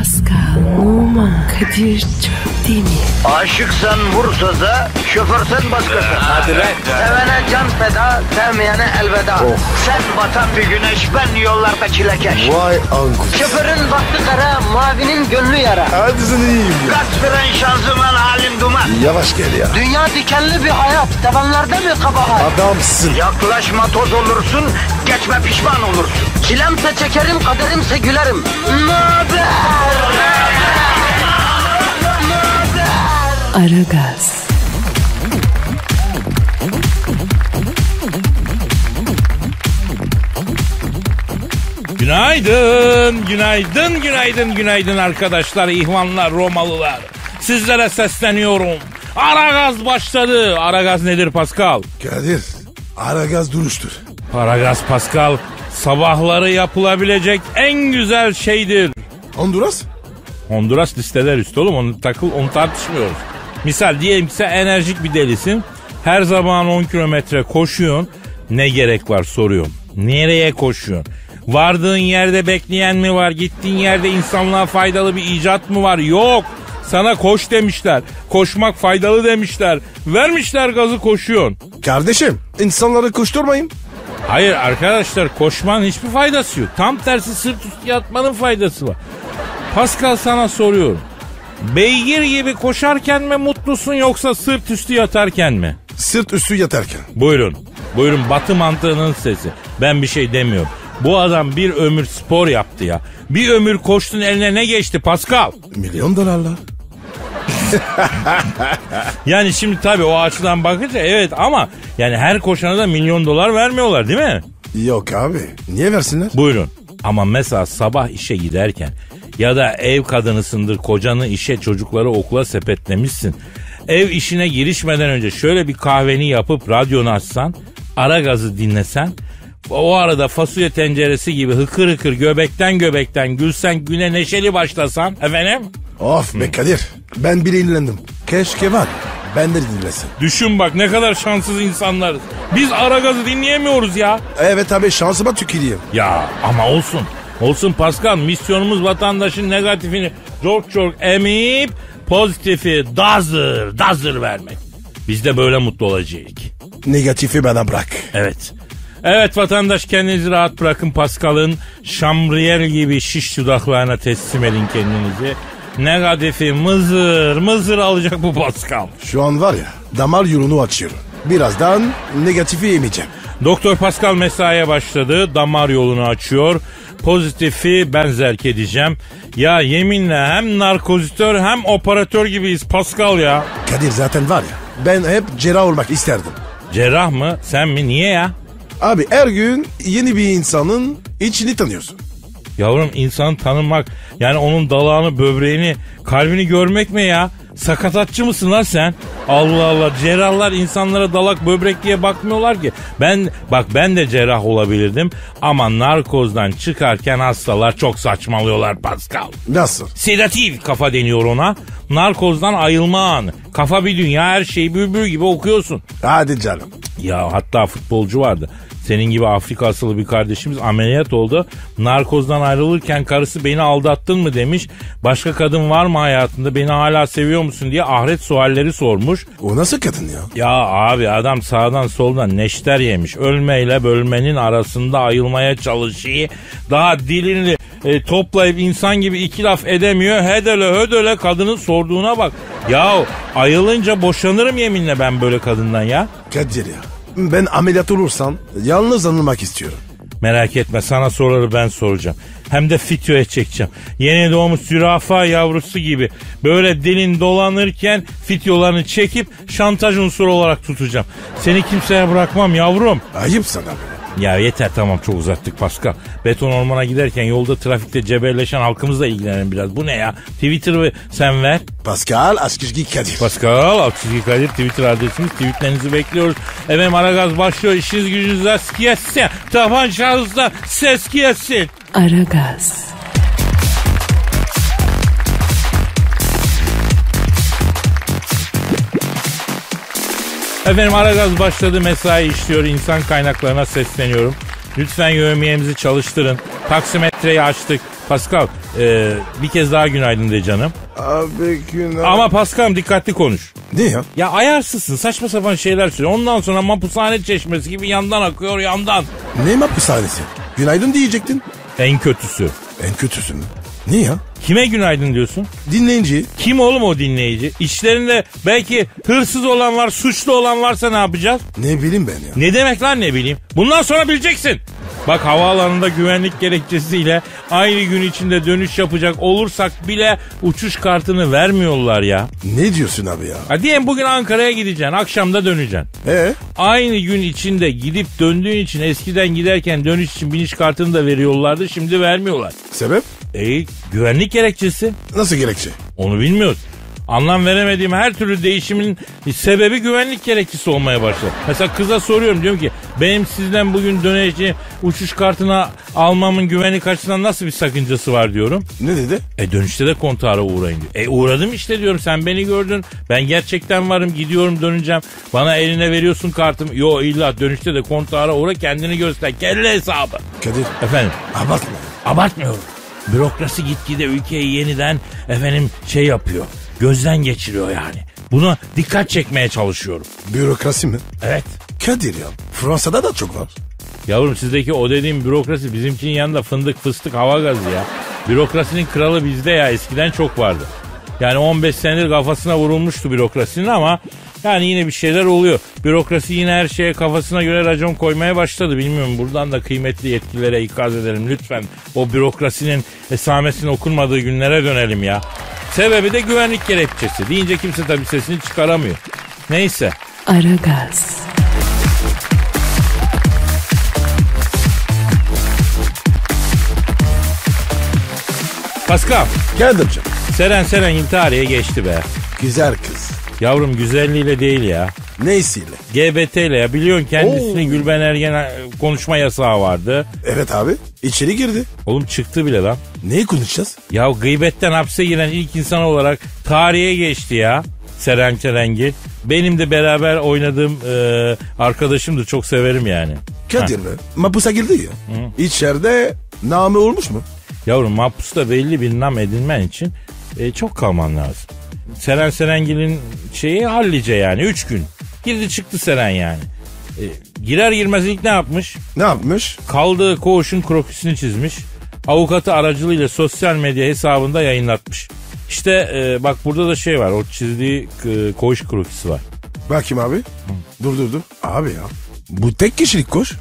Pascal, Oman, Kadir çok değil mi? Aşıksan vursa da, şoförsen başkasın. Hadi lan. Sevene can feda, sevmeyene elveda. Sen batan bir güneş, ben yollarda çilekeş. Vay anku. Şoförün baktı kara, mavinin gönlü yara. Hadi sen iyiyim ya. Kasperen şanzıman halin duman. Yavaş gel ya. Dünya dikenli bir hayat, sevenlerde mi kabahar? Adamsın. Yaklaşma toz olursun, geçme pişman olursun. Çilemse çekerim, kaderimse gülerim. Möber! Aragaz. Günaydın, günaydın, günaydın, günaydın arkadaşlar, ihvanlar, Romalılar. Sizlere sesleniyorum. Aragaz başladı. Aragaz nedir Pascal? Kadir, Aragaz duruştur. Aragaz Pascal, sabahları yapılabilecek en güzel şeydir. Honduras? Honduras listeler üstü oğlum, onu tartışmıyoruz. Misal diyelim ki sen enerjik bir delisin. Her zaman 10 kilometre koşuyorsun. Ne gerek var soruyorum. Nereye koşuyorsun? Vardığın yerde bekleyen mi var? Gittiğin yerde insanlığa faydalı bir icat mı var? Yok. Sana koş demişler. Koşmak faydalı demişler. Vermişler gazı, koşuyorsun. Kardeşim, insanları koşturmayın. Hayır arkadaşlar, koşmanın hiçbir faydası yok. Tam tersi, sırt üstü yatmanın faydası var. Pascal, sana soruyorum. Beygir gibi koşarken mi mutlusun yoksa sırt üstü yatarken mi? Sırt üstü yatarken. Buyurun. Buyurun, Batı mantığının sesi. Ben bir şey demiyorum. Bu adam bir ömür spor yaptı ya. Bir ömür koştun, eline ne geçti Pascal? Milyon dolarlar. Yani şimdi tabii o açıdan bakınca evet, ama yani her koşana da milyon dolar vermiyorlar değil mi? Yok abi. Niye versinler? Buyurun. Ama mesela sabah işe giderken ya da ev kadınısındır, kocanı işe, çocukları okula sepetlemişsin. Ev işine girişmeden önce şöyle bir kahveni yapıp radyonu açsan, Aragaz'ı dinlesen, o arada fasulye tenceresi gibi hıkır hıkır göbekten gülsen, güne neşeli başlasan efendim. Of be Kadir. Ben bile inlendim. Keşke var. Ben de dinlesin. Düşün bak, ne kadar şanssız insanlarız. Biz Aragaz'ı dinleyemiyoruz ya. Evet abi, şansıma tüküreyim. Ya ama olsun. Olsun Pascal, misyonumuz vatandaşın negatifini çok emip pozitifi dazır vermek. Biz de böyle mutlu olacağız. Negatifi bana bırak. Evet. Evet vatandaş, kendinizi rahat bırakın. Pascal'ın şamriyel gibi şiş dudaklarına teslim edin kendinizi. Negatifi mızır alacak bu Pascal. Şu an var ya, damar yolunu açıyorum. Birazdan negatifi yemeyeceğim. Doktor Pascal mesaiye başladı. Damar yolunu açıyor. Pozitifi ben zerk edeceğim. Ya yeminle hem narkozitör hem operatör gibiyiz Pascal ya. Kadir zaten var ya, ben hep cerrah olmak isterdim. Cerrah mı? Sen mi? Niye ya? Abi her gün yeni bir insanın içini tanıyorsun. Yavrum, insanı tanımak yani onun dalağını, böbreğini, kalbini görmek mi ya? Sakatatçı mısın lan sen? Allah Allah, cerrahlar insanlara dalak böbrek diye bakmıyorlar ki. Ben de cerrah olabilirdim ama narkozdan çıkarken hastalar çok saçmalıyorlar Pascal. Nasıl? Sedatif kafa deniyor ona. Narkozdan ayılma anı. Kafa bir dünya, her şeyi bülbül gibi okuyorsun. Hadi canım. Ya hatta futbolcu vardı. Senin gibi Afrika asıllı bir kardeşimiz ameliyat oldu. Narkozdan ayrılırken karısı beni aldattın mı demiş. Başka kadın var mı hayatında, beni hala seviyor musun diye ahiret sualleri sormuş. O nasıl kadın ya? Ya abi, adam sağdan soldan neşter yemiş. Ölmeyle bölmenin arasında ayılmaya çalışıyor. Daha dilini toplayıp insan gibi iki laf edemiyor. Hödöle kadının sorduğuna bak. Ya ayılınca boşanırım yeminle ben böyle kadından ya. Kadir ya, ben ameliyat olursam yalnız anılmak istiyorum. Merak etme, sana soruları ben soracağım. Hem de videoya çekeceğim. Yeni doğmuş zürafa yavrusu gibi böyle dilin dolanırken videolarını çekip şantaj unsuru olarak tutacağım. Seni kimseye bırakmam yavrum. Ayıp sana be. Ya yeter, tamam, çok uzattık Pascal. Beton ormana giderken yolda trafikte cebelleşen halkımızla ilgilenelim biraz. Bu ne ya? Twitter'ı sen ver. Pascal Askizgi Kadir. Pascal Askizgi Kadir Twitter adresimiz. Tweetlerinizi bekliyoruz. Efendim Aragaz başlıyor. İşiniz gücünüz rast gelsin. Tabancanızda ses gelsin. Aragaz. Efendim Aragaz başladı, mesai işliyor, insan kaynaklarına sesleniyorum. Lütfen yövmiyemizi çalıştırın. Taksimetreyi açtık. Pascal, Bir kez daha günaydın de canım. Abi günaydın. Ama Paskal'ım dikkatli konuş. Ne ya? Ya ayarsızsın, saçma sapan şeyler söylüyor. Ondan sonra mapushane çeşmesi gibi yandan akıyor, yandan. Ne hapishanesi? Günaydın diyecektin. En kötüsü. En kötüsü mü? Ne ya? Kime günaydın diyorsun? Dinleyici. Kim oğlum o dinleyici? İçlerinde belki hırsız olan var, suçlu olan varsa ne yapacağız? Ne bileyim ben ya. Ne demek lan ne bileyim? Bundan sonra bileceksin. Bak havaalanında güvenlik gerekçesiyle aynı gün içinde dönüş yapacak olursak bile uçuş kartını vermiyorlar ya. Ne diyorsun abi ya? Ha diyelim bugün Ankara'ya gideceksin, akşamda döneceksin. Aynı gün içinde gidip döndüğün için eskiden giderken dönüş için biniş kartını da veriyorlardı, şimdi vermiyorlar. Sebep? Güvenlik gerekçesi. Nasıl gerekçe? Onu bilmiyoruz. Anlam veremediğim her türlü değişimin sebebi güvenlik gerekçesi olmaya başladı. Mesela kıza soruyorum, diyorum ki benim sizden bugün döneceğim uçuş kartını almamın güvenlik açısından nasıl bir sakıncası var diyorum. Ne dedi? Dönüşte de kontağa uğrayın diyor. Uğradım işte diyorum, sen beni gördün. Ben gerçekten varım, gidiyorum döneceğim. Bana eline veriyorsun kartımı. Yo illa dönüşte de kontağa uğra, kendini göster. Kelle hesabı. Kadir. Efendim? Abartma. Abartmıyorum. Bürokrasi gitgide ülkeyi yeniden yapıyor. Gözden geçiriyor yani. Buna dikkat çekmeye çalışıyorum. Bürokrasi mi? Evet. Kadir ya. Fransa'da da çok var. Yavrum sizdeki o dediğim bürokrasi bizimkinin yanında fındık fıstık hava gazı ya. Bürokrasinin kralı bizde ya, eskiden çok vardı. Yani 15 senedir kafasına vurulmuştu bürokrasinin ama yani yine bir şeyler oluyor. Bürokrasi yine her şeye kafasına göre racon koymaya başladı. Bilmiyorum, buradan da kıymetli yetkililere ikaz edelim. Lütfen o bürokrasinin esamesinin okunmadığı günlere dönelim ya. Sebebi de güvenlik gerekçesi. Deyince kimse tabii sesini çıkaramıyor. Neyse. Aragaz. Pascal. Geldim canım. Seren intihariye geçti be. Güzel kız. Yavrum güzelliğiyle değil ya. Neysiyle? GBT ile ya. Biliyorsun kendisini Gülben Ergen konuşma yasağı vardı. Evet abi. İçeri girdi. Oğlum çıktı bile lan. Neyi konuşacağız? Ya gıybetten hapse giren ilk insan olarak tarihe geçti ya. Seren Serengil. Benim de beraber oynadığım arkadaşımdı. Çok severim yani. Kadir mi? Mapusa girdi ya. İçeride namı olmuş mu? Yavrum mahpusta belli bir nam edinmen için çok kalman lazım. Seren Serengil'in hallice yani 3 gün. Girdi çıktı Seren yani. Girer girmez ilk ne yapmış? Ne yapmış? Kaldığı koğuşun krokisini çizmiş. Avukatı aracılığıyla sosyal medya hesabında yayınlatmış. İşte bak burada da var, o çizdiği koğuş krokisi var. Bakayım abi. Dur. Abi ya. Bu tek kişilik koğuş.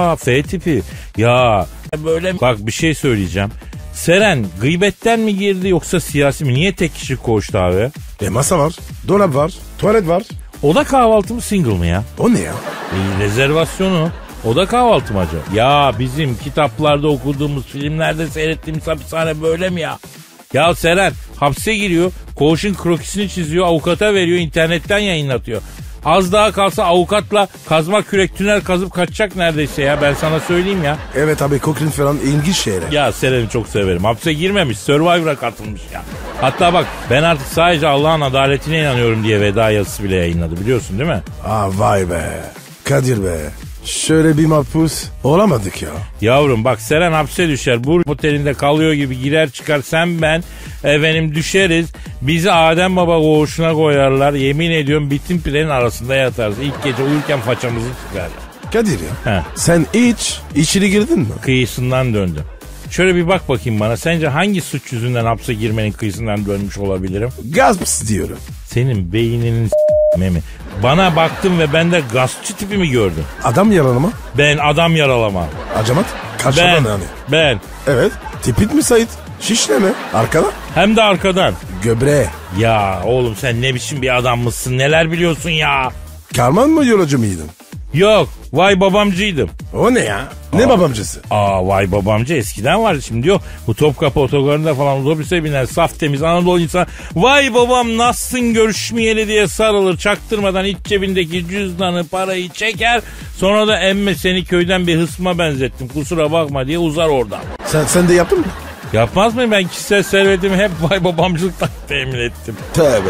F tipi. Ya böyle bak bir şey söyleyeceğim. Seren gıybetten mi girdi yoksa siyasi mi? Niye tek kişilik koğuştu abi? Masa var, dolap var, tuvalet var. Oda kahvaltı mı, single mı ya? O ne ya? Rezervasyonu. Oda kahvaltı mı acaba? Ya bizim kitaplarda okuduğumuz, filmlerde seyrettiğimiz hapishane böyle mi ya? Ya Seren hapse giriyor, koğuşun krokisini çiziyor, avukata veriyor, internetten yayınlatıyor. Az daha kalsa avukatla kazma kürek tünel kazıp kaçacak neredeyse ya, ben sana söyleyeyim ya. Evet abi, kokrin falan ilginç şeyler. Ya Seren'i çok severim. Hapse girmemiş, Survivor'a katılmış ya. Hatta bak ben artık sadece Allah'ın adaletine inanıyorum diye veda yazısı bile yayınladı, biliyorsun değil mi? Vay be. Kadir be. Şöyle bir mahpus olamadık ya. Yavrum bak Seren hapse düşer. Bu otelinde kalıyor gibi girer çıkar, sen ben düşeriz. Bizi Adem Baba koğuşuna koyarlar. Yemin ediyorum bitin pirenin arasında yatarız. İlk gece uyurken façamızı çıkarlar. Kadir ya. Sen içeri girdin mi? Kıyısından döndüm. Şöyle bir bak bakayım bana. Sence hangi suç yüzünden hapse girmenin kıyısından dönmüş olabilirim? Gasp diyorum. Senin beyninin mi? Bana baktın ve bende gaspçı tipi mi gördün? Adam yaralama. Ben adam yaralama. Acamat. Kaçadan yani. Ben. Evet. Tipit mi Sait? Şişle mi? Arkadan? Hem de arkadan. Göbre. Ya oğlum sen ne biçim bir adam mısın? Neler biliyorsun ya? Karman mı yolcu muydun? Yok. Vay babamcıydım. O ne ya? Ne babamcısı? Vay babamcı eskiden vardı, şimdi yok. Bu Topkapı otogarında falan otobüse biner, saf temiz Anadolu insan. Vay babam nasılsın görüşmeyeli diye sarılır, çaktırmadan iç cebindeki cüzdanı parayı çeker. Sonra da emme seni köyden bir hısma benzettim, kusura bakma diye uzar oradan. Sen de yaptın mı? Yapmaz mıyım, ben kişisel servetimi hep vay babamcılıktan temin ettim. Tövbe.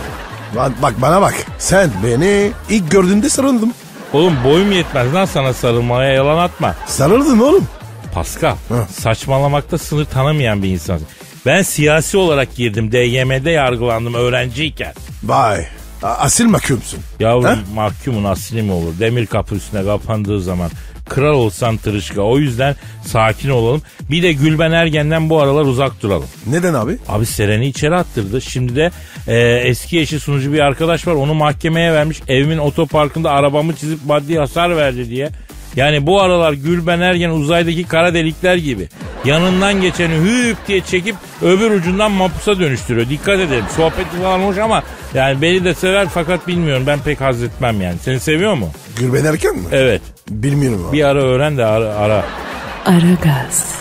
Bak bana bak. Sen beni ilk gördüğünde sarıldım. Oğlum boyum yetmez lan sana sarılmaya, yalan atma. Sarıldın oğlum. Pascal, saçmalamakta sınır tanımayan bir insansın. Ben siyasi olarak girdim. DGM'de yargılandım öğrenciyken. Vay. Asil mahkumsun. Yavrum Ha? mahkumun asli mi olur? Demir kapı üstüne kapandığı zaman kral olsan tırışka. O yüzden sakin olalım. Bir de Gülben Ergen'den bu aralar uzak duralım. Neden abi? Abi Seren'i içeri attırdı. Şimdi de eski eşi sunucu bir arkadaş var. Onu mahkemeye vermiş. Evimin otoparkında arabamı çizip maddi hasar verdi diye. Yani bu aralar Gülben Ergen uzaydaki kara delikler gibi. Yanından geçeni hüp diye çekip öbür ucundan mapusa dönüştürüyor. Dikkat edelim. Sohbeti falan hoş ama yani beni de sever fakat bilmiyorum. Ben pek haz etmem yani. Seni seviyor mu? Gülben Ergen mi? Evet. Bilmiyorum abi. Bir ara öğren de ara. Aragaz,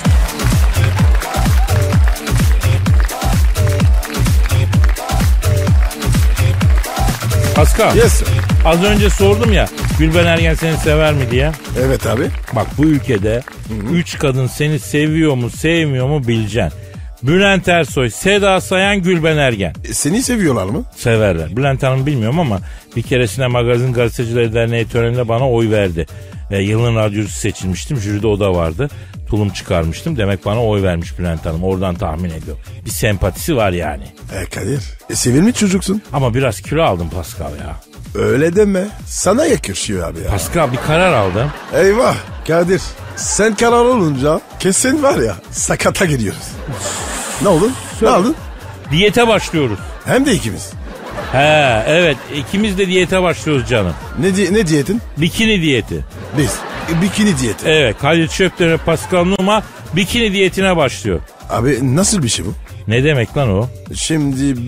Pascal. Yes sir. Az önce sordum ya Gülben Ergen seni sever mi diye. Evet abi. Bak bu ülkede 3 kadın seni seviyor mu sevmiyor mu bileceksin. Bülent Ersoy, Seda Sayan, Gülben Ergen. Seni seviyorlar mı? Severler. Bülent Hanım bilmiyorum ama bir keresinde Magazin Gazetecileri Derneği töreninde bana oy verdi. Yılın radyocusu seçilmiştim. Jüride o da vardı. Tulum çıkarmıştım. Demek bana oy vermiş Bülent Hanım. Oradan tahmin ediyorum. Bir sempatisi var yani. Kadir. Sevilmiş çocuksun. Ama biraz kilo aldım Pascal ya. Öyle deme. Sana yakışıyor abi ya. Pascal bir karar aldım. Eyvah Kadir. Sen karar olunca kesin var ya sakata gidiyoruz. Ne oldu? Ne aldın? Diyete başlıyoruz. Hem de ikimiz. He evet ikimiz de diyete başlıyoruz canım. Ne diyetin? Bikini diyeti. Biz. Bikini diyeti. Evet Halil Şöpten ve Pascal Numa bikini diyetine başlıyor. Abi nasıl bir şey bu? Ne demek lan o? Şimdi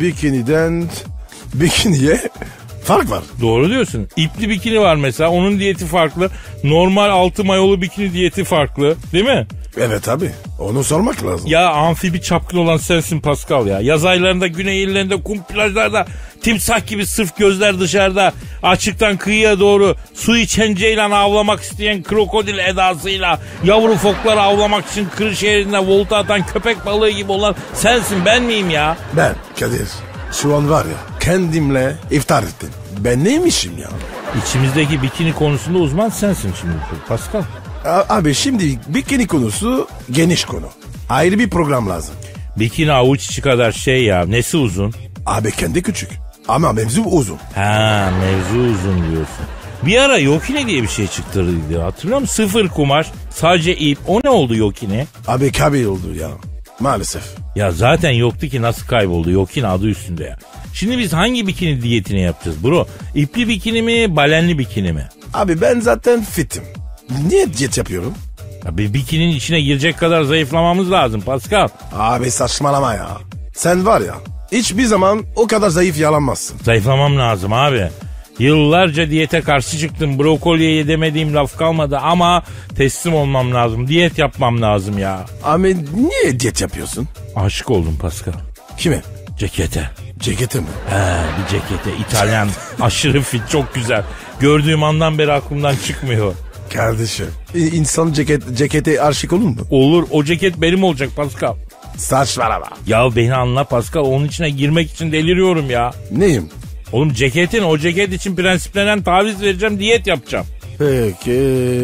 bikiniye fark var. Doğru diyorsun. İpli bikini var mesela onun diyeti farklı. Normal altı mayolu bikini diyeti farklı değil mi? Evet abi. Onu sormak lazım. Ya amfibi çapkın olan sensin Pascal ya. Yaz aylarında güney illerinde kum plajlarda timsah gibi sırf gözler dışarıda açıktan kıyıya doğru su içen ceylan avlamak isteyen krokodil edasıyla yavru fokları avlamak için Kırşehir'inde volta atan köpek balığı gibi olan sensin ben miyim ya? Ben Kadir şu an var ya kendimle iftar ettim. Ben neymişim ya? İçimizdeki bikini konusunda uzman sensin şimdi Pascal. Abi şimdi bikini konusu geniş konu. Ayrı bir program lazım. Bikini avuç içi kadar şey ya nesi uzun? Abi kendi küçük ama mevzu uzun. Ha mevzu uzun diyorsun. Bir ara Yokine diye bir şey çıktırdı hatırlıyor musun? Sıfır kumaş sadece ip o ne oldu Yokine? Abi kabi oldu ya maalesef. Ya zaten yoktu ki nasıl kayboldu Yokine adı üstünde ya. Şimdi biz hangi bikini diyetini yapacağız bro? İpli bikini mi balenli bikini mi? Abi ben zaten fitim. Niye diyet yapıyorum? Ya bir bikinin içine girecek kadar zayıflamamız lazım Pascal. Abi saçmalama ya. Sen var ya hiçbir zaman o kadar zayıf yalanmazsın. Zayıflamam lazım abi. Yıllarca diyete karşı çıktım. Brokoliye yedemediğim laf kalmadı ama teslim olmam lazım. Diyet yapmam lazım ya. Abi niye diyet yapıyorsun? Aşık oldum Pascal. Kime? Cekete. Cekete mi? Bir cekete. İtalyan. Aşırı fit. Çok güzel. Gördüğüm andan beri aklımdan çıkmıyor. Kardeşim. İnsan cekete aşık olur mu? Olur. O ceket benim olacak Pascal. Saçmalama. Ya beni anla Pascal. Onun içine girmek için deliriyorum ya. Neyim? Oğlum o ceket için prensiplenen taviz vereceğim. Diyet yapacağım. Peki.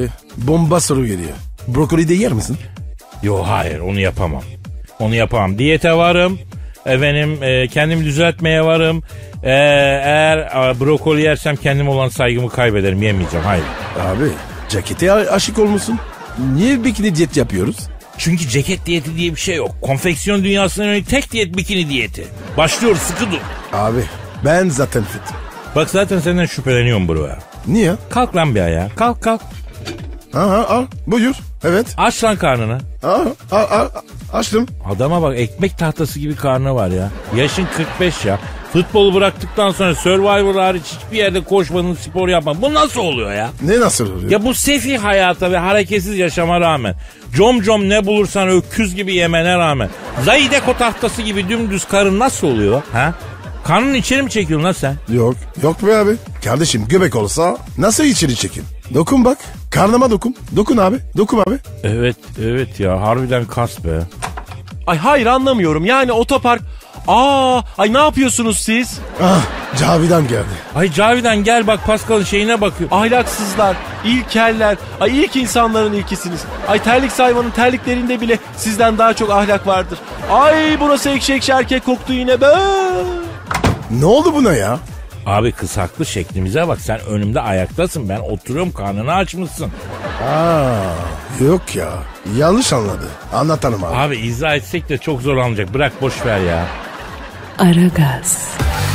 Bomba soru geliyor. Brokoli de yer misin? Yo hayır onu yapamam. Diyete varım. Efendim kendimi düzeltmeye varım. Eğer brokoli yersem kendime olan saygımı kaybederim. Yemeyeceğim hayır. Abi cekete aşık olmuşsun. Niye bikini diyet yapıyoruz? Çünkü ceket diyeti diye bir şey yok. Konfeksiyon dünyasının önü tek diyet bikini diyeti. Başlıyor sıkı dur. Abi ben zaten fit. Bak zaten senden şüpheleniyorum bro ya. Niye? Kalk lan bir ayağa. Kalk. Aha al buyur. Evet. Aç lan karnını. Açtım. Adama bak ekmek tahtası gibi karnı var ya. Yaşın 45 ya. Futbolu bıraktıktan sonra Survivor hariç hiçbir yerde koşmadın, spor yapmadın. Bu nasıl oluyor ya? Ne nasıl oluyor? Ya bu sefih hayata ve hareketsiz yaşama rağmen, com ne bulursan öküz gibi yemene rağmen, Zayideko tahtası gibi dümdüz karın nasıl oluyor? Ha? Karnını içeri mi çekiyorsun lan sen? Yok be abi. Kardeşim göbek olsa nasıl içeri çekin? Dokun bak. Karnıma dokun. Dokun abi. Evet ya harbiden kas be. Ay hayır anlamıyorum yani otopark Ay ne yapıyorsunuz siz? Ah, Cavidan geldi. Ay Cavidan gel bak Pascal'ın şeyine bakıyor. Ahlaksızlar, ilkeller. Ay ilk insanların ilkisiniz. Ay terlik hayvanın terliklerinde bile sizden daha çok ahlak vardır. Ay burası ekşi erkek koktu yine be. Ne oldu buna ya? Abi kısaklı şeklimize bak, sen önümde ayaktasın, ben oturuyorum, karnını açmışsın. Yok ya. Yanlış anladı. Anlatalım abi. Abi izah etsek de çok zor anlayacak, bırak boş ver ya. Aragaz,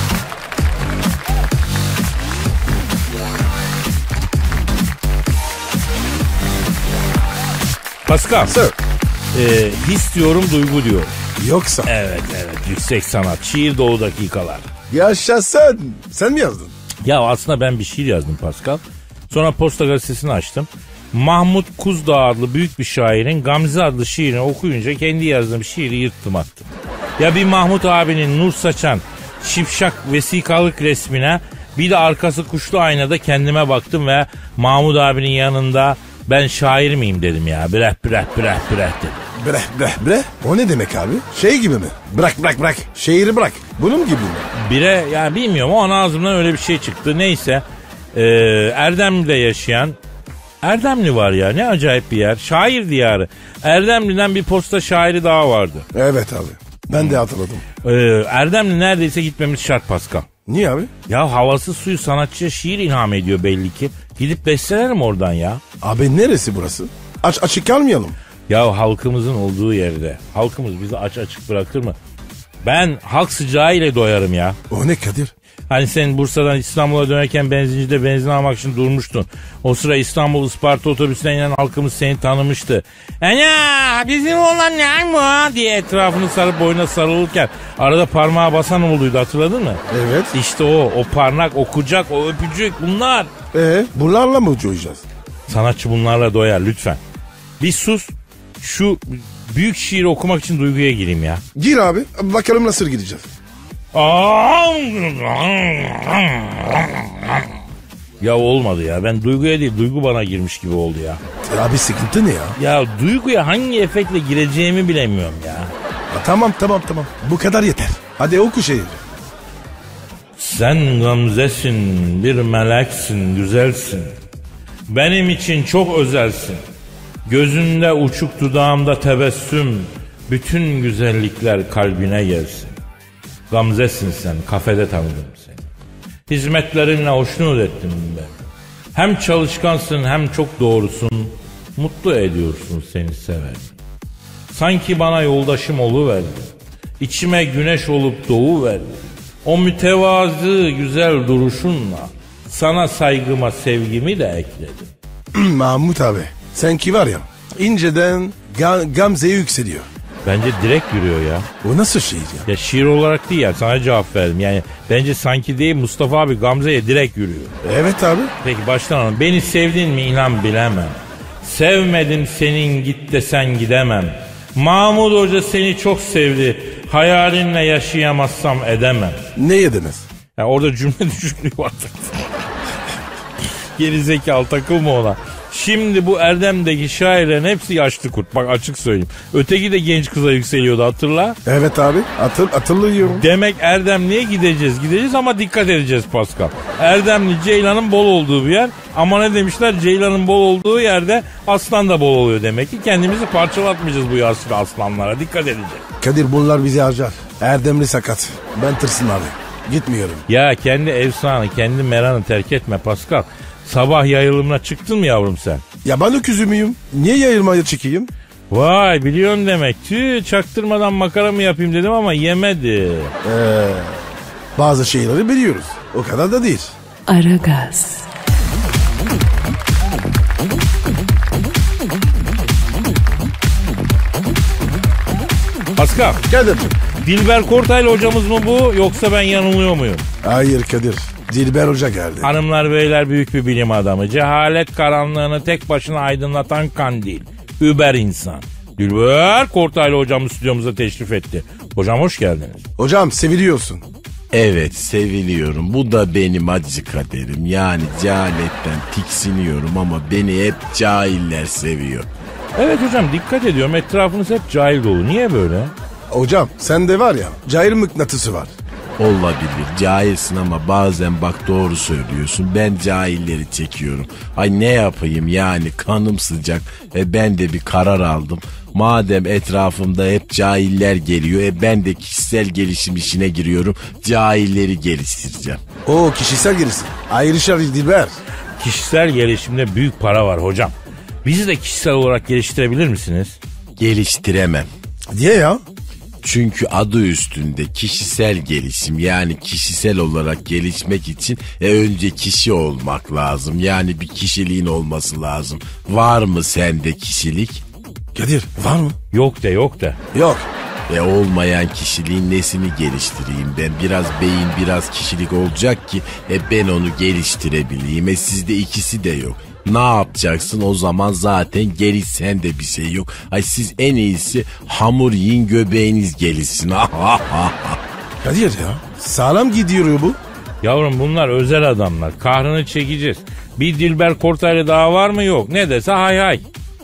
Pascal, Sir. his diyorum, duygu diyorum. Yoksa. Evet, yüksek sanat, şiir dolu dakikalar. Yaşasın. Sen mi yazdın? Ya aslında ben bir şiir yazdım Pascal. Sonra Posta Gazetesi'ni açtım. Mahmut Kuzdağ adlı büyük bir şairin Gamze adlı şiirini okuyunca kendi yazdığım şiiri yırttım attım. Ya bir Mahmut abinin nur saçan şipşak vesikalık resmine, bir de arkası kuşlu aynada kendime baktım ve Mahmut abinin yanında ben şair miyim dedim ya. Breh dedim. Bre. O ne demek abi? Şey gibi mi? Bırak. Şehri bırak. Bunun gibi mi? Bire yani bilmiyorum, o an ağzımdan öyle bir şey çıktı. Neyse Erdemli'de yaşayan Erdemli var ya, ne acayip bir yer. Şair diyarı. Erdemli'den bir posta şairi daha vardı. Evet abi. Ben de hatırladım. Erdemli neredeyse gitmemiz şart Pascal. Niye abi? Ya havası suyu sanatçıya şiir ilham ediyor belli ki. Gidip bestelerim oradan ya. Abi neresi burası? Açık kalmayalım. Ya halkımızın olduğu yerde. Halkımız bizi açık bırakır mı? Ben halk sıcağı ile doyarım ya. O ne Kadir? Hani sen Bursa'dan İstanbul'a dönerken benzincide benzin almak için durmuştun. O sıra İstanbul Isparta otobüsüne inen halkımız seni tanımıştı. Ana bizim olan ne mi diye etrafını sarıp boyuna sarılırken arada parmağa basan olduydu, hatırladın mı? Evet. İşte o parmak, o kucak, o öpücük, bunlar. Bunlarla mı uçacağız? Sanatçı bunlarla doyar lütfen. Bir sus, şu büyük şiiri okumak için duyguya gireyim ya. Gir abi. Bakalım nasıl gideceğiz. Ya olmadı ya. Ben duyguya değil, duygu bana girmiş gibi oldu ya. Abi sıkıntı ne ya? Ya duyguya hangi efektle gireceğimi bilemiyorum ya. Tamam. Bu kadar yeter. Hadi oku şehri. Sen gamzesin, bir meleksin, güzelsin. Benim için çok özelsin. Gözünde uçuk, dudağımda tebessüm. Bütün güzellikler kalbine gelsin. Gamzesin sen, kafede tanıdım seni. Hizmetlerinle hoşnut ettim ben. Hem çalışkansın hem çok doğrusun. Mutlu ediyorsun seni sever. Sanki bana yoldaşım oluverdin. İçime güneş olup doğuverdin. O mütevazı güzel duruşunla sana saygıma sevgimi de ekledim. Mahmut abi. Sen ki var ya inceden Gamze'ye yükseliyor. Bence direkt yürüyor ya. O nasıl şiir ya? Ya şiir olarak değil ya, sana cevap verdim. Yani bence sanki değil, Mustafa abi Gamze'ye direkt yürüyor. Evet abi. Peki baştan alalım. Beni sevdin mi inan bilemem. Sevmedim senin git desen gidemem. Mahmut Hoca seni çok sevdi. Hayalinle yaşayamazsam edemem. Ne yediniz? Ya orada cümle düşüklüğü var. Gerizekalı, takılma ona. Şimdi bu Erdem'deki şairlerin hepsi yaşlı kurt. Bak açık söyleyeyim. Öteki de genç kıza yükseliyordu, hatırla. Evet abi. Hatırlıyorum. Demek Erdemli'ye gideceğiz ama dikkat edeceğiz Pascal. Erdemli Ceylan'ın bol olduğu bir yer. Ama ne demişler, Ceylan'ın bol olduğu yerde aslan da bol oluyor demek ki. Kendimizi parçalatmayacağız bu yaşlı aslanlara, dikkat edeceğiz. Kadir bunlar bizi harcar. Erdemli sakat. Ben tırsın abi. Gitmiyorum. Ya kendi efsanı, kendi meranı terk etme Pascal. Sabah yayılımına çıktın mı yavrum sen? Ya ben öküzü müyüm? Niye yayılmaya çıkayım? Vay biliyorum demek. Çaktırmadan makara mı yapayım dedim ama yemedi. Bazı şeyleri biliyoruz. O kadar da değil. Aragaz, Pascal, Kadir'cim. Dilber Kortaylı hocamız mı bu, yoksa ben yanılıyor muyum? Hayır Kadir. Dilber Hoca geldi. Hanımlar beyler, büyük bir bilim adamı. Cehalet karanlığını tek başına aydınlatan kandil. Über insan. Dilber Kortaylı hocamız stüdyomuza teşrif etti. Hocam hoş geldiniz. Hocam seviliyorsun. Evet seviliyorum. Bu da benim acı kaderim. Yani cehaletten tiksiniyorum ama beni hep cahiller seviyor. Evet hocam, dikkat ediyorum, etrafınız hep cahil dolu. Niye böyle? Hocam sende var ya cahil mıknatısı var. Olabilir, cahilsin ama bazen bak doğru söylüyorsun. Ben cahilleri çekiyorum. Ay ne yapayım yani, kanım sıcak. Ben de bir karar aldım. Madem etrafımda hep cahiller geliyor, ben de kişisel gelişim işine giriyorum. Cahilleri geliştireceğim. O kişisel gelişim. Ayrışar Dilber. Kişisel gelişimde büyük para var hocam. Bizi de kişisel olarak geliştirebilir misiniz? Geliştiremem. Diye ya. Çünkü adı üstünde kişisel gelişim, yani kişisel olarak gelişmek için önce kişi olmak lazım. Yani bir kişiliğin olması lazım. Var mı sende kişilik? Kadir var mı? Yok de yok de. Yok. Olmayan kişiliğin nesini geliştireyim ben? Biraz beyin, biraz kişilik olacak ki ben onu geliştirebileyim. Sizde ikisi de yok. Ne yapacaksın o zaman, zaten gelişsen de bir şey yok. Ay siz en iyisi hamur yiyin, göbeğiniz gelişsin. Kadir ya sağlam gidiyor bu. Yavrum bunlar özel adamlar. Kahrını çekeceğiz. Bir Dilber Kortaylı daha var mı? Yok. Ne dese hay hay.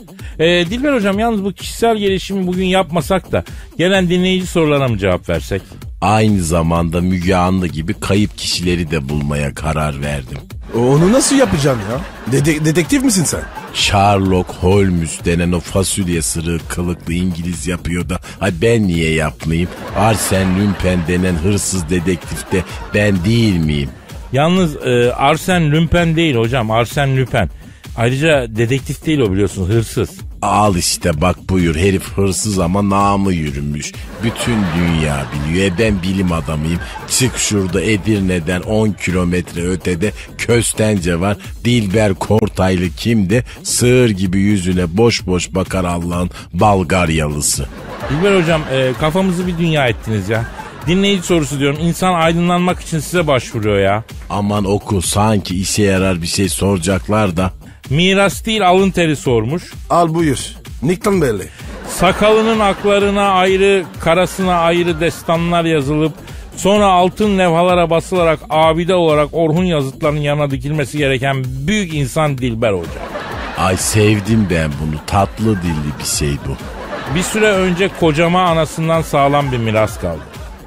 Dilber hocam, yalnız bu kişisel gelişimi bugün yapmasak da gelen dinleyici sorularına mı cevap versek? Aynı zamanda Müge Anlı gibi kayıp kişileri de bulmaya karar verdim. Onu nasıl yapacaksın ya? Dedektif misin sen? Sherlock Holmes denen o fasulye sırığı kılıklı İngiliz yapıyor da ben niye yapmayayım? Arsène Lupin denen hırsız dedektif de ben değil miyim? Yalnız Arsène Lupin değil hocam, Arsène Lupin. Ayrıca dedektif değil o, biliyorsun, hırsız. Al işte bak buyur, herif hırsız ama namı yürümüş. Bütün dünya biliyor. Ben bilim adamıyım. Çık şurada Edirne'den 10 kilometre ötede Köstence var. Dilber Kortaylı kimdi? Sığır gibi yüzüne boş boş bakar Allah'ın Balgaryalısı. Dilber hocam kafamızı bir dünya ettiniz ya. Dinleyici sorusu diyorum. İnsan aydınlanmak için size başvuruyor ya. Aman oku, sanki işe yarar bir şey soracaklar da. Miras değil alın teri sormuş. Al buyur. Nick'tan belli. Sakalının aklarına ayrı, karasına ayrı destanlar yazılıp sonra altın levhalara basılarak abide olarak Orhun yazıtlarının yanına dikilmesi gereken büyük insan Dilber Hoca. Ay sevdim ben bunu. Tatlı dilli bir şey bu. Bir süre önce kocama anasından sağlam bir miras kaldı.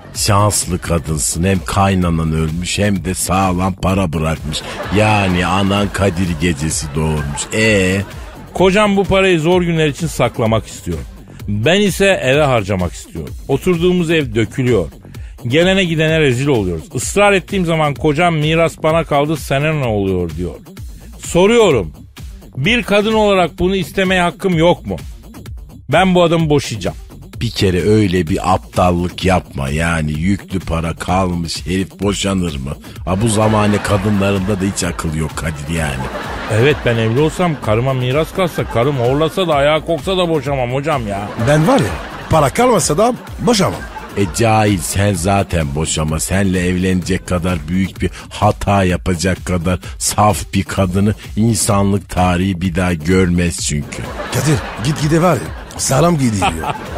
Şanslı kadınsın. Hem kaynanan ölmüş hem de sağlam para bırakmış. Yani anan Kadir gecesi doğurmuş. Kocam bu parayı zor günler için saklamak istiyor. Ben ise eve harcamak istiyorum. Oturduğumuz ev dökülüyor. Gelene gidene rezil oluyoruz. Israr ettiğim zaman kocam miras bana kaldı, sana ne oluyor diyor. Soruyorum. Bir kadın olarak bunu istemeye hakkım yok mu? Ben bu adamı boşayacağım. Bir kere öyle bir aptallık yapma, yani yüklü para kalmış herif boşanır mı? Bu zamane kadınlarında da hiç akıl yok Kadir yani. Evet, ben evli olsam, karıma miras kalsa, karım horlasa da ayağa koksa da boşamam hocam ya. Ben var ya, para kalmasa da boşamam. Cahil, sen zaten boşama. Senle evlenecek kadar büyük bir hata yapacak kadar saf bir kadını insanlık tarihi bir daha görmez çünkü. Kadir gitgide var ya, sağlam gidiyor.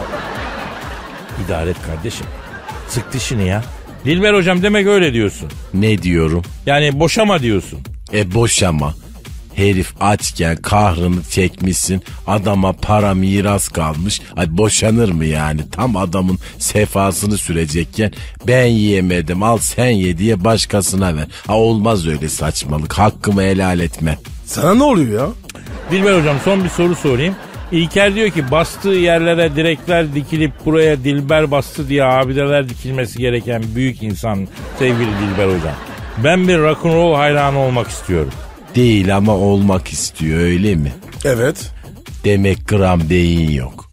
İdare et kardeşim. Sık dişini ya. Dilber hocam demek öyle diyorsun. Ne diyorum? Yani boşama diyorsun. Boşama. Herif açken kahrını çekmişsin, adama para miras kalmış. Boşanır mı yani? Tam adamın sefasını sürecekken ben yiyemedim al sen ye diye başkasına ver. Olmaz öyle saçmalık, hakkımı helal etme. Sana ne oluyor ya? Dilber hocam son bir soru sorayım. İlker diyor ki bastığı yerlere direkler dikilip buraya Dilber bastı diye abideler dikilmesi gereken büyük insan sevgili Dilber hocam. Ben bir rock'n'roll hayranı olmak istiyorum. Değil ama olmak istiyor, öyle mi? Evet. Demek gram beyin yok.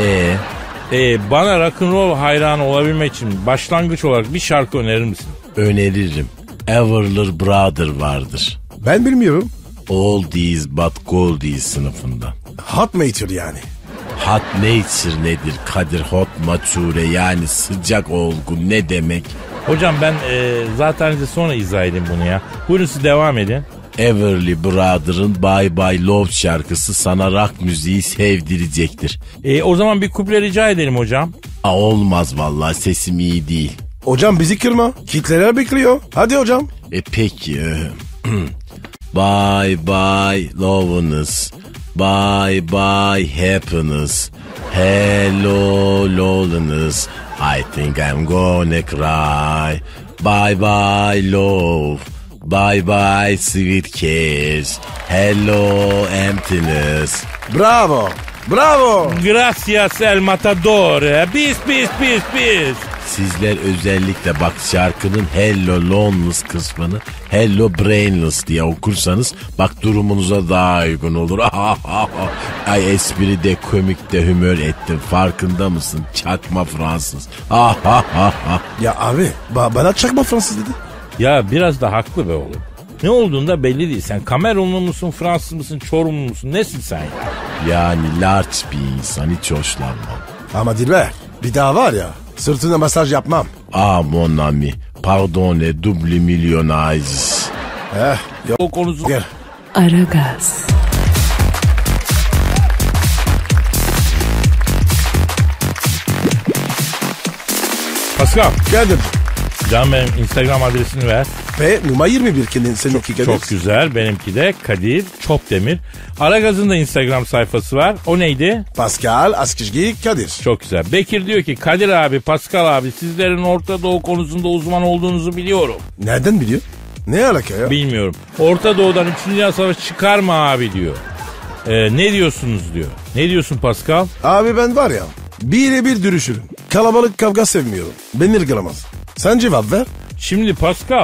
Bana rock'n'roll hayranı olabilmek için başlangıç olarak bir şarkı önerir misin? Öneririm. Everly Brother vardır. Ben bilmiyorum. Oldies but goldies sınıfından. Hot nature yani. Hot nature nedir Kadir? Hot mature yani sıcak olgun ne demek? Hocam ben zaten size sonra izah edeyim bunu ya. Buyurun siz devam edin. Everly Brother'ın Bye Bye Love şarkısı sana rock müziği sevdirecektir. O zaman bir kuple rica edelim hocam. Olmaz vallahi, sesim iyi değil. Hocam bizi kırma. Kitleler bekliyor. Hadi hocam. Peki. Bye bye love'ınız. Bye bye happiness. Hello loneliness. I think I'm gonna cry. Bye bye love. Bye bye sweet kiss. Hello emptiness. Bravo. Bravo. Gracias el matador. Bis. Sizler özellikle bak şarkının Hello Loneliness kısmını Hello Brainless diye okursanız bak durumunuza daha uygun olur. Ay espri de komik de hümör ettim. Farkında mısın? Çakma Fransız. Ya abi bana çakma Fransız dedi. Ya biraz da haklı be oğlum. Ne olduğunda belli değil. Sen Kamerunlu musun, Fransız mısın, Çorumlu musun? Nesin sen ya? Yani large bir insan hiç hoşlanmam. Ama Dilber bir daha var ya sırtına masaj yapmam. Mon ami. Pardonne double milyonajis. Yok. O konusu... Gel. Aragaz, Pascal, Kadir. can benim Instagram adresini ver. Ve numara 21 seninki Kadir. Çok güzel. Benimki de Kadir Çopdemir. Aragaz'ın da Instagram sayfası var. O neydi? Pascal Askizgi Kadir. Çok güzel. Bekir diyor ki Kadir abi, Pascal abi sizlerin Orta Doğu konusunda uzman olduğunuzu biliyorum. Nereden biliyor? Ne alaka ya? Bilmiyorum. Orta Doğu'dan 3. Dünya Savaşı çıkar mı abi diyor. Ne diyorsunuz diyor. Ne diyorsun Pascal? Abi ben var ya bir dürüşürüm. Kalabalık kavga sevmiyorum. Beni ırgalamaz. Sen cevap ver. Şimdi Pascal.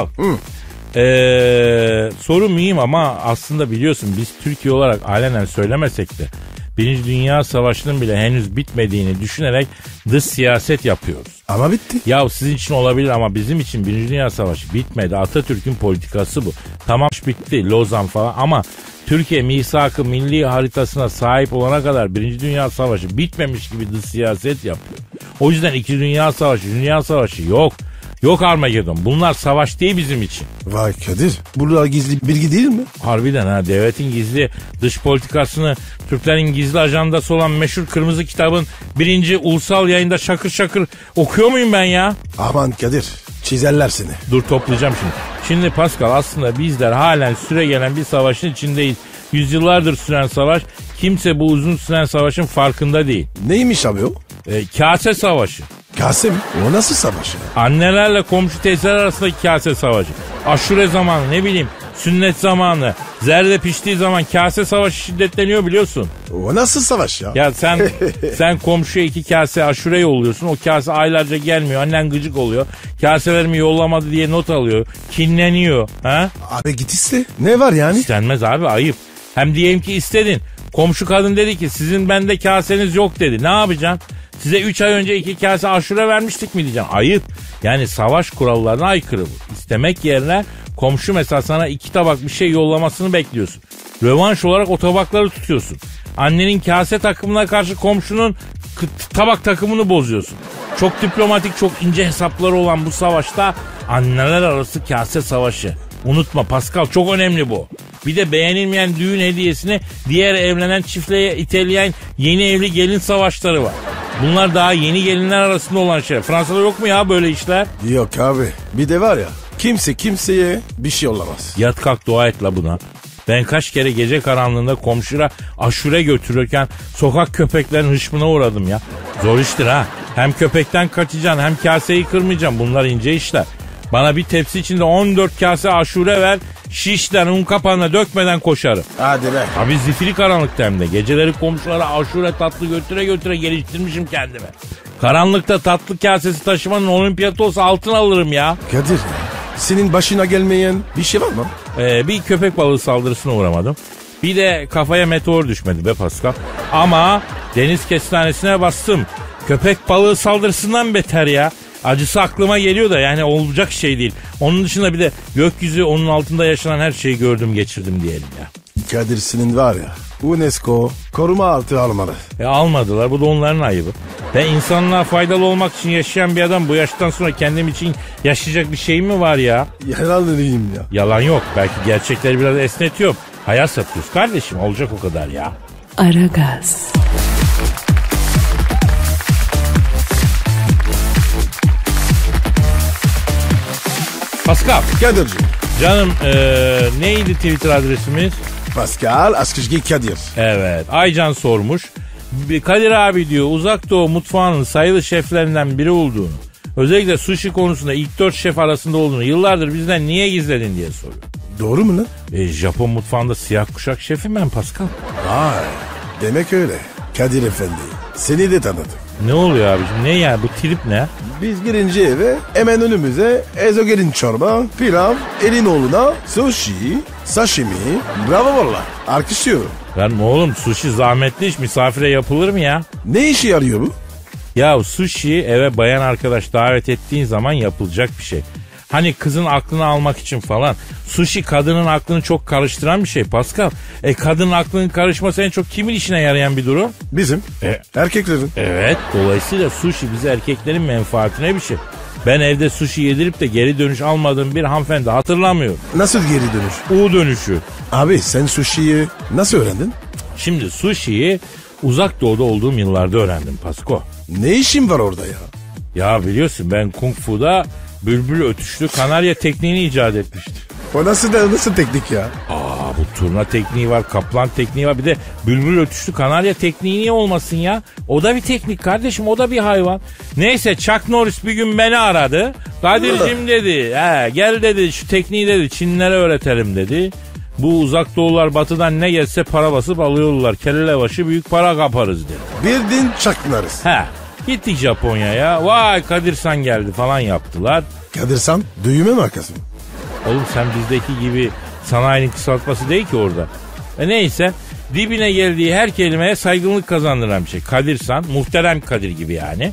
Soru mühim ama aslında biliyorsun biz Türkiye olarak alenen söylemesek de 1. Dünya Savaşı'nın bile henüz bitmediğini düşünerek dış siyaset yapıyoruz. Ama bitti. Ya sizin için olabilir ama bizim için 1. Dünya Savaşı bitmedi. Atatürk'ün politikası bu. Tamam bitti Lozan falan ama Türkiye misak-ı milli haritasına sahip olana kadar 1. Dünya Savaşı bitmemiş gibi dış siyaset yapıyor. O yüzden 2. Dünya Savaşı, Dünya Savaşı yok. Yok Armageddon. Bunlar savaş değil bizim için. Vay Kadir. Bunlar gizli bilgi değil mi? Harbiden ha, devletin gizli dış politikasını Türklerin gizli ajandası olan meşhur Kırmızı Kitab'ın 1. ulusal yayında şakır şakır okuyor muyum ben ya? Aman Kadir. Çizerler seni. Dur toplayacağım şimdi. Şimdi Pascal aslında bizler halen süregelen bir savaşın içindeyiz. Yüzyıllardır süren savaş. Kimse bu uzun süren savaşın farkında değil. Neymiş abi o? Kase savaşı. Kase mi? O nasıl savaş ya? Annelerle komşu teyzeler arasındaki kase savaşı. Aşure zamanı, ne bileyim sünnet zamanı, zerde piştiği zaman kase savaşı şiddetleniyor biliyorsun. O nasıl savaş ya? Ya sen komşuya 2 kase aşure yolluyorsun. O kase aylarca gelmiyor. Annen gıcık oluyor. Kaselerimi yollamadı diye not alıyor. Kinleniyor. Ha? Abi git iste. Ne var yani? İstenmez abi, ayıp. Hem diyelim ki istedin. Komşu kadın dedi ki sizin bende kaseniz yok dedi. Ne yapacaksın? Size 3 ay önce 2 kase aşure vermiştik mi diyeceksin. Ayıp. Yani savaş kurallarına aykırı bu. İstemek yerine komşu mesela sana 2 tabak bir şey yollamasını bekliyorsun. Rövanş olarak o tabakları tutuyorsun. Annenin kase takımına karşı komşunun tabak takımını bozuyorsun. Çok diplomatik, çok ince hesapları olan bu savaşta anneler arası kase savaşı. Unutma Pascal, çok önemli bu. Bir de beğenilmeyen düğün hediyesini diğer evlenen çiftlere iteleyen yeni evli gelin savaşları var. Bunlar daha yeni gelinler arasında olan şey. Fransa'da yok mu ya böyle işler? Yok abi. Bir de var ya kimse kimseye bir şey olamaz. Yat kalk dua et la buna. Ben kaç kere gece karanlığında komşuya aşure götürürken sokak köpeklerin hışmına uğradım ya. Zor iştir ha. Hem köpekten kaçacaksın hem kaseyi kırmayacaksın. Bunlar ince işler. Bana bir tepsi içinde 14 kase aşure ver. Şişten un kapağına dökmeden koşarım. Hadi be. Abi zifiri karanlıkta hem de. Geceleri komşulara aşure tatlı götüre geliştirmişim kendime. Karanlıkta tatlı kasesi taşımanın olimpiyatı olsa altın alırım ya. Kadir senin başına gelmeyen bir şey var mı? Bir köpek balığı saldırısına uğramadım. Bir de kafaya meteor düşmedi be Pascal. Ama deniz kestanesine bastım. Köpek balığı saldırısından beter ya. Acısı aklıma geliyor da yani olacak şey değil. Onun dışında bir de gökyüzü, onun altında yaşanan her şeyi gördüm geçirdim diyelim ya. Kadir senin var ya UNESCO koruma altı almalı. Almadılar, bu da onların ayıbı. Ben insanlığa faydalı olmak için yaşayan bir adam, bu yaştan sonra kendim için yaşayacak bir şeyim mi var ya? Yalanlıyım ya. Yalan yok, belki gerçekleri biraz esnetiyorum. Hayat satıyoruz kardeşim, olacak o kadar ya. Aragaz. Pascal. Kadir'cim. Canım neydi Twitter adresimiz? Pascal, Askışgi Kadir. Evet. Aycan sormuş. Kadir abi diyor Uzak Doğu mutfağının sayılı şeflerinden biri olduğunu, özellikle sushi konusunda ilk 4 şef arasında olduğunu yıllardır bizden niye gizledin diye soruyor. Doğru mu lan? Japon mutfağında siyah kuşak şefim ben Pascal. Vay. Demek öyle. Kadir Efendi. Seni de tanıdık. Ne oluyor abiciğim? Ne ya? Bu trip ne? Biz girince eve hemen önümüze ezogelin çorba, pilav, elin oğluna, sushi, sashimi. Bravo valla. Alkışlıyorum. Lan oğlum sushi zahmetli iş. Misafire yapılır mı ya? Ne işe yarıyor bu? Ya sushi eve bayan arkadaş davet ettiğin zaman yapılacak bir şey. Hani kızın aklını almak için falan. Sushi kadının aklını çok karıştıran bir şey Pascal. Kadının aklının karışması en çok kimin işine yarayan bir durum? Bizim. Erkeklerin. Evet. Dolayısıyla sushi bize erkeklerin menfaatine bir şey. Ben evde sushi yedirip de geri dönüş almadığım bir hanımefendi hatırlamıyorum. Nasıl geri dönüş? U dönüşü. Abi sen sushi'yi nasıl öğrendin? Şimdi sushi'yi Uzak Doğu'da olduğum yıllarda öğrendim Pasko. Ne işin var orada ya? Ya biliyorsun ben Kung Fu'da bülbül ötüşlü kanarya tekniğini icat etmiştim. O nasıl teknik ya? Bu turna tekniği var, kaplan tekniği var. Bir de bülbül ötüşlü kanarya tekniği niye olmasın ya? O da bir teknik kardeşim, o da bir hayvan. Neyse Chuck Norris bir gün beni aradı. Kadir'cim dedi, gel dedi şu tekniği dedi Çinlilere öğretelim dedi. Bu Uzak Doğular batıdan ne gelse para basıp alıyorlar. Kelle başı büyük para kaparız dedi. Bildin çaklarız. Gittik Japonya'ya. Vay Kadirsan geldi falan yaptılar. Kadirsan düğme markası mı? Oğlum sen bizdeki gibi sanayinin kısaltması değil ki orada. Neyse dibine geldiği her kelimeye saygınlık kazandıran bir şey. Kadirsan, muhterem Kadir gibi yani.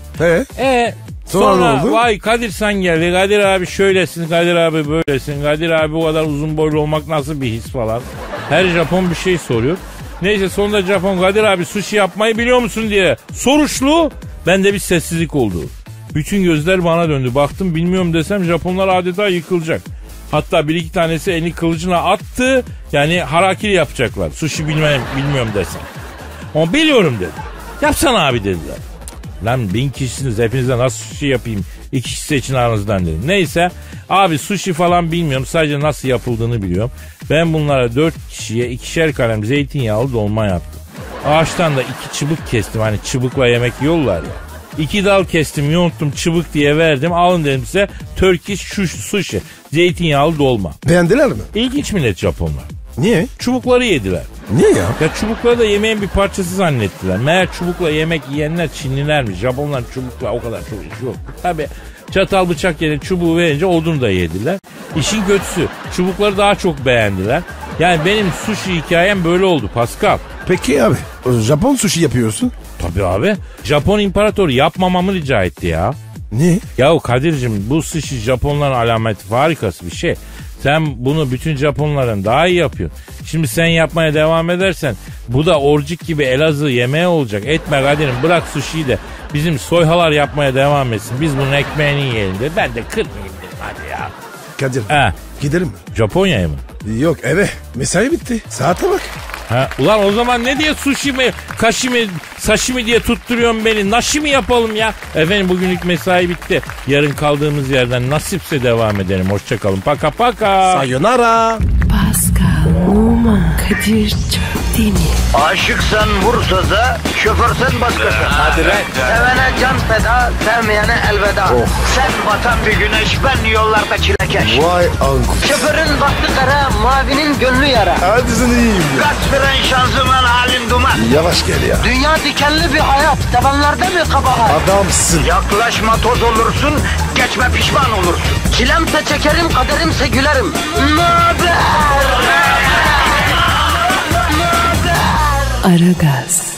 Sonra ne oldu? Vay Kadirsan geldi. Kadir abi şöylesin, Kadir abi böylesin. Kadir abi o kadar uzun boylu olmak nasıl bir his falan. Her Japon bir şey soruyor. Neyse sonunda Japon Kadir abi sushi yapmayı biliyor musun diye soruşlu. Bende bir sessizlik oldu. Bütün gözler bana döndü. Baktım bilmiyorum desem Japonlar adeta yıkılacak. Hatta bir iki tanesi elini kılıcına attı. Yani harakiri yapacaklar. Sushi bilmiyorum desem. Ama biliyorum dedi. Yapsana abi dediler. Lan 1000 kişisiniz hepinize nasıl sushi yapayım? 2 kişi seçin aranızdan dedim. Neyse abi sushi falan bilmiyorum. Sadece nasıl yapıldığını biliyorum. Ben bunlara 4 kişiye 2'şer kalem zeytinyağlı dolma yaptım. Ağaçtan da 2 çubuk kestim. Hani çubukla yemek yiyorlar ya. 2 dal kestim yonttum çubuk diye verdim. Alın dedim size Turkish sushi. Zeytinyağlı dolma. Beğendiler mi? İlginç millet Japonlar. Niye? Çubukları yediler. Niye ya? Ya çubukları da yemeğin bir parçası zannettiler. Meğer çubukla yemek yiyenler Çinlilermiş. Japonlar çubukla o kadar çok iş yok. Tabi çatal bıçak yerine çubuğu verince odunu da yediler. İşin kötüsü çubukları daha çok beğendiler. Yani benim sushi hikayem böyle oldu Pascal. Peki abi Japon sushi yapıyorsun. Tabii abi. Japon imparatoru yapmamamı rica etti ya. Niye? Yahu Kadir'cim bu sushi Japonların alameti farikası bir şey. Sen bunu bütün Japonların daha iyi yapıyorsun. Şimdi sen yapmaya devam edersen bu da orcik gibi Elazığ yemeği olacak. Etme Kadir'im bırak sushi'yi de bizim soyhalar yapmaya devam etsin. Biz bunun ekmeğini yiyelim de ben de kırmayayım dedim hadi ya. Kadir gidelim mi? Japonya'ya mı? Yok eve mesai bitti saate bak. Ulan o zaman ne diye sushi mi, kashi mi, sashimi diye tutturuyorsun beni? Nashi mi yapalım ya? Efendim bugünlük mesai bitti. Yarın kaldığımız yerden nasipse devam edelim. Hoşçakalın. Paka paka. Sayonara. Pascal, Oman, Kadir çok değil mi? Aşıksan vursa da, şoförsen başkasın. Hadi lan. Sevene can feda, sevmeyene elveda. Sen batan bir güneş, ben yollarda çilekeş. Vay anku. Şoförün baktı kara, mavinin gönlü yara. Hadi sen iyiyim ya. Kasperen şanzıman halin duman. Yavaş gel ya. Dünya dikenli bir hayat, sevenlerde mi kabahar? Adamsın. Yaklaşma toz olursun, geçme pişman olursun. Çilemse çekerim, kaderimse gülerim. Möber! Aragaz.